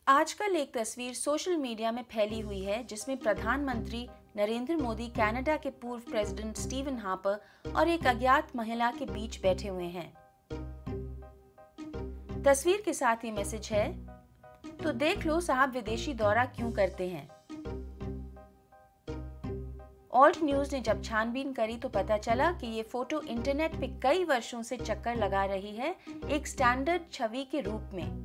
आजकल एक तस्वीर सोशल मीडिया में फैली हुई है जिसमें प्रधानमंत्री नरेंद्र मोदी कनाडा के पूर्व प्रेसिडेंट स्टीवन हार्पर और एक अज्ञात महिला के बीच बैठे हुए हैं। तस्वीर के साथ ही मैसेज है, तो देख लो साहब विदेशी दौरा क्यों करते हैं। ऑल्ट न्यूज ने जब छानबीन करी तो पता चला कि ये फोटो इंटरनेट पे कई वर्षों से चक्कर लगा रही है एक स्टैंडर्ड छवि के रूप में।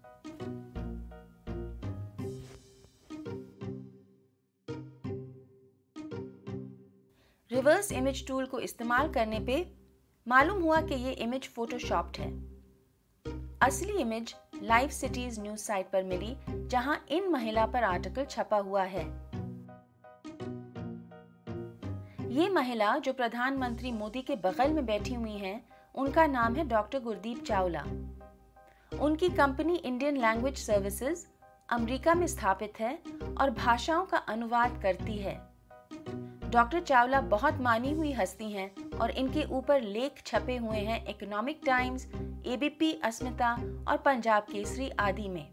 रिवर्स इमेज टूल को इस्तेमाल करने पे मालूम हुआ कि ये इमेज फोटोशॉप्ड है। असली image live cities news site पर मिली, जहां इन महिला पर आर्टिकल छपा हुआ है। ये महिला जो प्रधानमंत्री मोदी के बगल में बैठी हुई हैं, उनका नाम है डॉक्टर गुरदीप चावला। उनकी company Indian language services America में स्थापित है और भाषाओं का अनुवाद करती है। डॉक्टर चावला बहुत मानी हुई हस्ती हैं और इनके ऊपर लेख छपे हुए हैं इकोनॉमिक टाइम्स, एबीपी अस्मिता और पंजाब केसरी आदि में।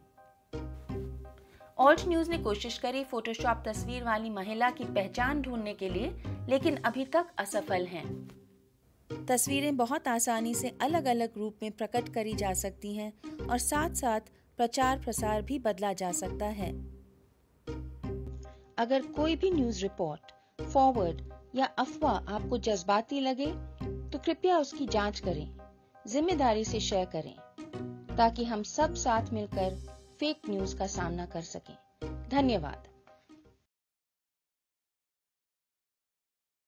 ऑल्ट न्यूज ने कोशिश करी फोटोशॉप तस्वीर वाली महिला की पहचान ढूंढने के लिए, लेकिन अभी तक असफल हैं। तस्वीरें बहुत आसानी से अलग अलग रूप में प्रकट करी जा सकती हैं और साथ साथ प्रचार प्रसार भी बदला जा सकता है। अगर कोई भी न्यूज रिपोर्ट, फॉरवर्ड या अफवाह आपको जज्बाती लगे तो कृपया उसकी जांच करें, जिम्मेदारी से शेयर करें, ताकि हम सब साथ मिलकर फेक न्यूज का सामना कर सकें। धन्यवाद।